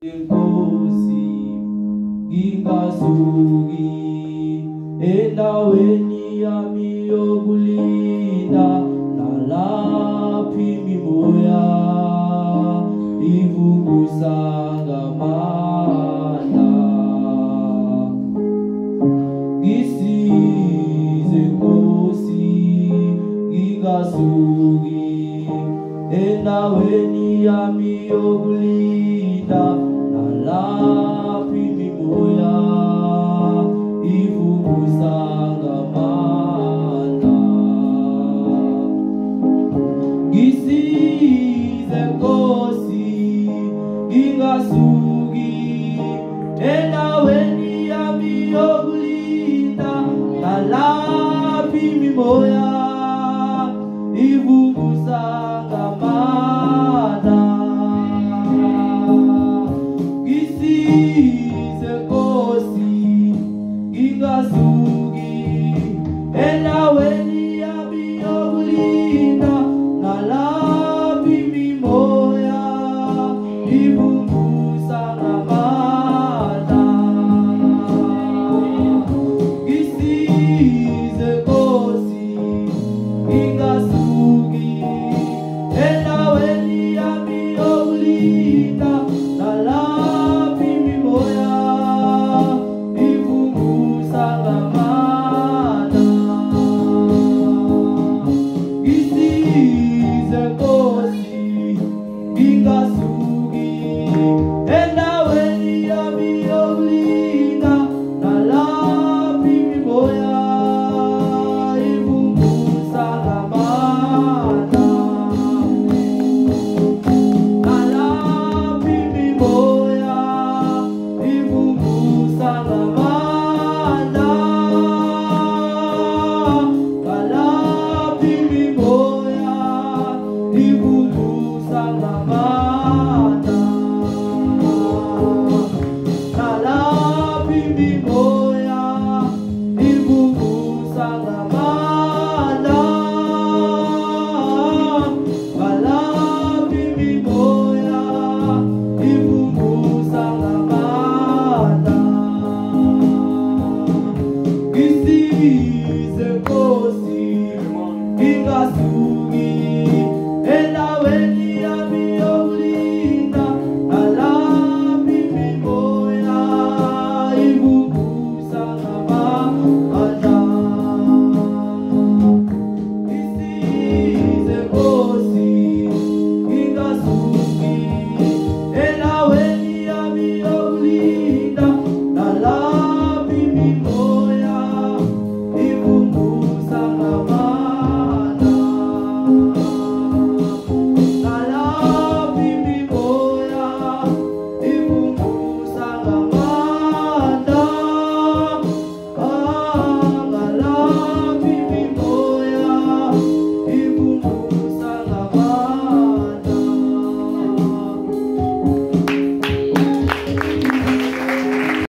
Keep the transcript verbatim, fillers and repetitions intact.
Nkosi ngingasuki endaweni yami yokulinda, nalaphi imimoya ivukusa ngamandla. Ngisize Nkosi ngingasuki endaweni yami yokulinda, nalaphi imimoya ivukusa ngamandla. Ngisize Nkosi ngingasuki endaweni yami yokulinda, nalaphi imimoya ivukusa ngamandla. Ngisize Nkosi ngingasuki endaweni yami yokulinda, nalaphi imimoya ivukusa